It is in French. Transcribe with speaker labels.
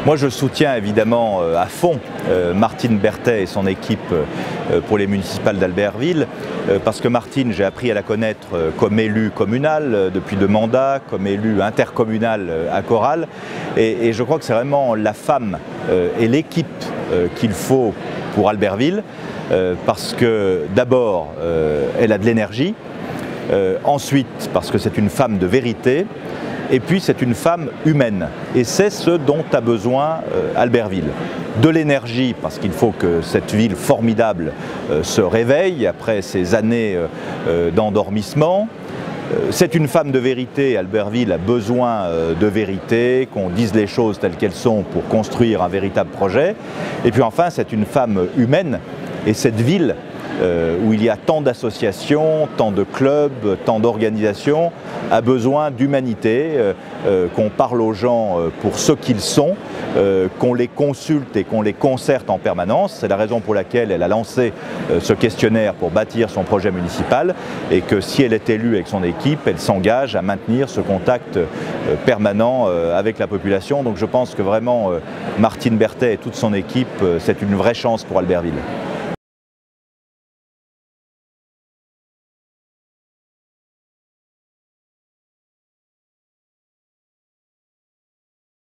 Speaker 1: Moi, je soutiens évidemment à fond Martine Berthet et son équipe pour les municipales d'Albertville, parce que Martine, j'ai appris à la connaître comme élue communale depuis 2 mandats, comme élue intercommunale à Corral, et je crois que c'est vraiment la femme et l'équipe qu'il faut pour Albertville, parce que d'abord, elle a de l'énergie, ensuite parce que c'est une femme de vérité, et puis c'est une femme humaine, et c'est ce dont a besoin Albertville. De l'énergie, parce qu'il faut que cette ville formidable se réveille après ces années d'endormissement. C'est une femme de vérité, Albertville a besoin de vérité, qu'on dise les choses telles qu'elles sont pour construire un véritable projet. Et puis enfin, c'est une femme humaine, et cette ville où il y a tant d'associations, tant de clubs, tant d'organisations, a besoin d'humanité, qu'on parle aux gens pour ce qu'ils sont, qu'on les consulte et qu'on les concerte en permanence. C'est la raison pour laquelle elle a lancé ce questionnaire pour bâtir son projet municipal, et que si elle est élue avec son équipe, elle s'engage à maintenir ce contact permanent avec la population. Donc je pense que vraiment Martine Berthet et toute son équipe, c'est une vraie chance pour Albertville.